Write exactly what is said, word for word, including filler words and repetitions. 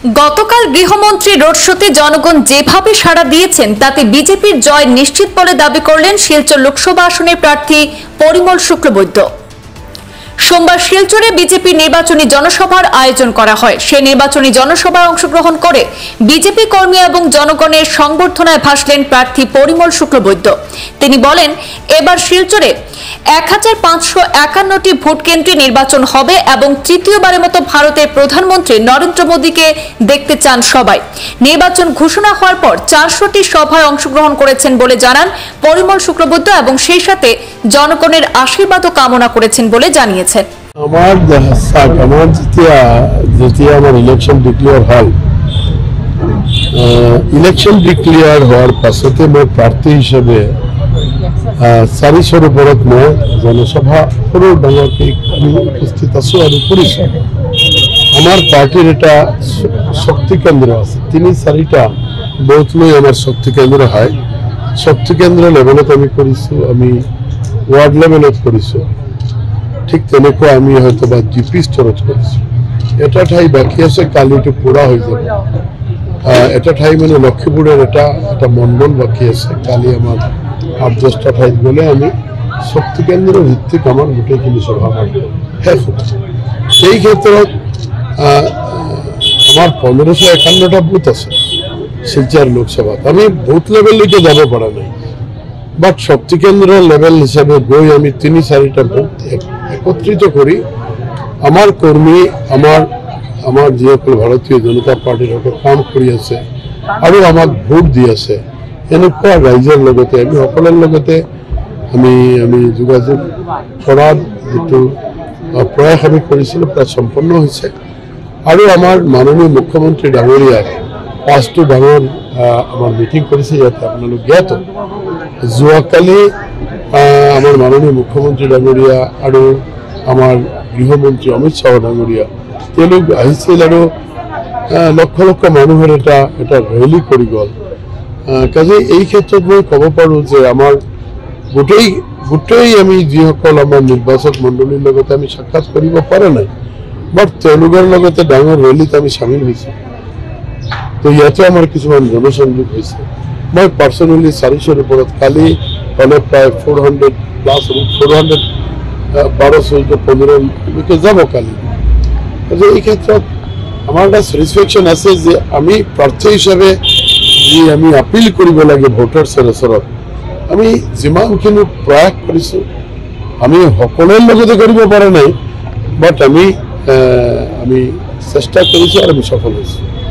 গতকাল গৃহমন্ত্রী রোড শোতে জনগণ যেভাবে সাড়া দিয়েছেন তাতে বিজেপির জয় নিশ্চিত বলে দাবি করলেন শিলচর লোকসভা আসনের প্রার্থী পরিমল শুক্লবৈদ্য। সোমবার শিলচরে বিজেপি নির্বাচনী জনসভার আয়োজন করা হয়। সেই নির্বাচনী জনসভায় অংশগ্রহণ করে বিজেপি কর্মী এবং জনগণের সংবর্ধনায় ভাসলেন প্রার্থী পরিমল শুক্লবৈদ্য। তিনি বলেন, এবার শিলচরে এক হাজার পাঁচশো একান্নটি ভোট কেন্দ্রে নির্বাচন হবে এবং তৃতীয়বারের মতো ভারতের প্রধানমন্ত্রী নরেন্দ্র মোদীকে দেখতে চান সবাই। নির্বাচন ঘোষণা হওয়ার পর চারশোটি সভায় অংশগ্রহণ করেছেন বলে জানান পরিমল শুক্লবৈদ্য এবং সেই সাথে জনগণের আশীর্বাদও কামনা করেছেন বলে জানিয়েছেন। আমার আমার যেতিয়া যেতিয়া আমার ইলেকশন ডিক্লেয়ার হল ইলেকশন ডিক্লেয়ার হওয়ার পাছতে মই প্রার্থী হিসেবে চাৰিশৰ ওপৰত মই জনসভা সৰু ডাঙৰকৈ আমি উপস্থিত আছো আৰু কৰিছো। আমার পার্টির এটা শক্তি কেন্দ্র আছে, তিনি চারিটা বুথ লৈ আমার শক্তি কেন্দ্র হয়। শক্তি কেন্দ্র লেভেলত আমি কৰিছো, আমি ওয়ার্ড লেভেলত কৰিছো, ঠিক তেনেকুৱা আমি হয়তো বা জিপি স্তৰত কৰিছো। এটা ঠাই বাকী আছে, কালিটো পুৰা হৈ যাব। এটা ঠাই মানে লক্ষীপুরের এটা এটা মণ্ডল বাকী আছে, কালি আমার আট দশটা ঠাইত গলে আমি শক্তি কেন্দ্র ভিত্তিক আমার গোটেইখিনি সভা শেষ হ'ব। সেই ক্ষেত্ৰত আমার পনেরোশো একান্নটা বুথ আছে শিলচর লোকসভাত। আমি বুথ লেভেললৈকে যাব পৰা নাই, বাট শক্তি কেন্দ্র লেভেল হিসাবে গৈ আমি তিনি চারিটা বুথ একত্রিত কৰি আমার কর্মী আমার আমার যিসকল ভারতীয় জনতা পার্টির হকে কাম কৰি আছে আৰু আমাক ভোট দি আছে, এনেকুৱা ৰাইজৰ লগতে আমি সকলৰ লগতে আমি আমি যোগাযোগ কৰাৰ যিটো প্ৰয়াস আমি কৰিছিলোঁ প্ৰায় সম্পন্ন হৈছে। আৰু আমাৰ মাননীয় মুখ্যমন্ত্ৰী ডাঙৰীয়াই পাঁচটো ডাঙৰ আমাৰ মিটিং কৰিছে, ইয়াতে আপোনালোক জ্ঞাত। যোৱাকালি আমাৰ মাননীয় মুখ্যমন্ত্ৰী ডাঙৰীয়া আৰু আমাৰ গৃহমন্ত্ৰী অমিত শ্বাহ ডাঙৰীয়া তেওঁলোক আহিছিল আৰু লক্ষ লক্ষ মানুহৰ এটা এটা ৰেলী কৰি গ'ল। কাজে এই ক্ষেত্ৰত মই ক'ব পাৰোঁ যে আমাৰ গোটেই গোটেই আমি যিসকল আমাৰ নিৰ্বাচক মণ্ডলীৰ লগতে আমি সাক্ষাৎ কৰিব পৰা নাই, বাট তেওঁলোকৰ লগতে ডাঙৰ ৰেলীত আমি চামিল হৈছোঁ। তো ইয়াতে আমাৰ কিছুমান জনসংযোগ হৈছে। মই পাৰ্চনেলি চাৰিশৰ ওপৰত কালি হ'লে প্ৰায় four hundred plus four hundred বাৰ চৈধ্য পোন্ধৰলৈকে যাব কালি। গতিকে এই ক্ষেত্ৰত আমাৰ এটা ছেটিছফেকশ্যন আছে যে আমি প্ৰাৰ্থী হিচাপে যি আমি আপিল কৰিব লাগে ভোটাৰ্ছৰ ওচৰত, আমি যিমানখিনি প্ৰয়াস কৰিছোঁ আমি সকলোৰে লগতে কৰিব পৰা নাই, বাট আমি আমি চেষ্টা কৰিছোঁ আৰু আমি সফল হৈছোঁ।